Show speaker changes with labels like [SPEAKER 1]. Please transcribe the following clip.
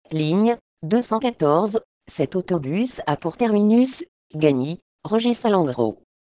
[SPEAKER 1] Ligne 214, cet autobus a pour terminus Gagny, Roger Salengro.